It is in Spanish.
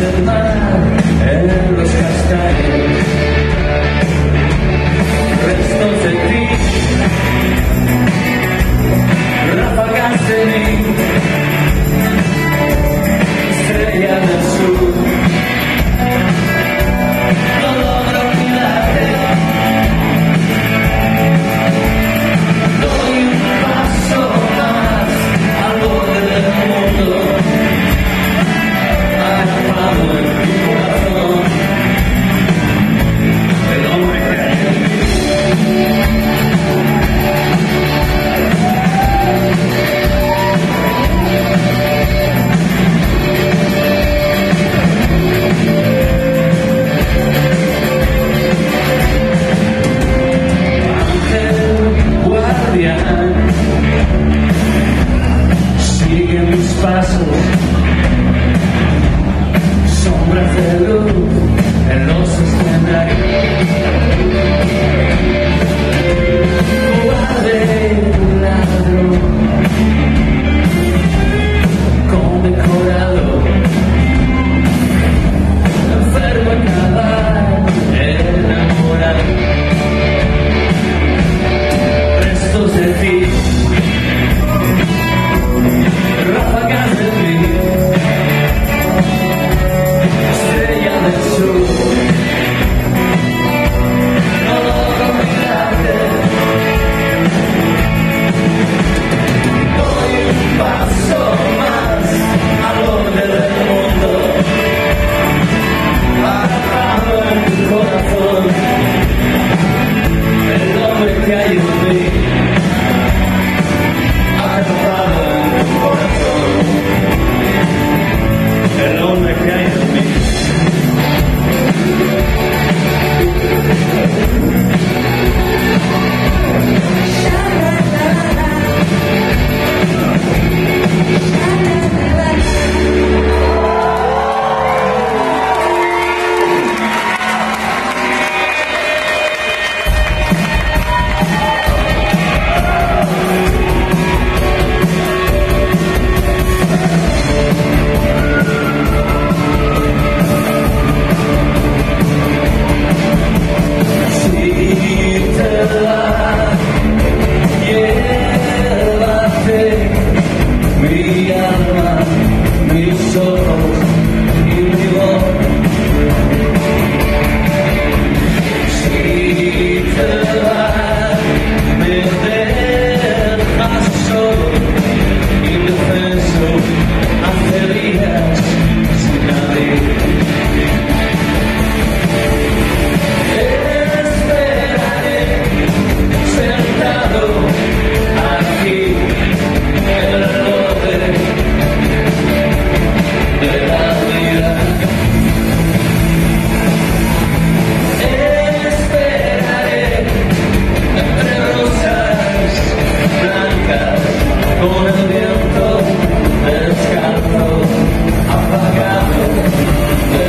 del mar en los castaños, restos de ti, ráfagas de mí, estrella del sur. No logro mirarte, doy un paso más al borde del mundo, atrapado en tu corazón, el hombre que hay en mí. Sigue mis pasos, sombras de luz en los escenarios. Cobarde ladrón, condecorado, enfermo en cada enamorado, restos de ti, ráfagas de mí, estrella del sur. No logro mirarte, doy un paso más al borde del mundo, atrapado en tu corazón, el hombre que hay en mí, atrapado en tu corazón, el hombre que hay en mí. Mi alma, mis ojos y mi voz. Si te vas, me dejas solo, indefenso, hace días sin nadie. Esperaré sentado aquí en el borde de la vida. Esperaré entre rosas blancas con el viento descalzo apagado.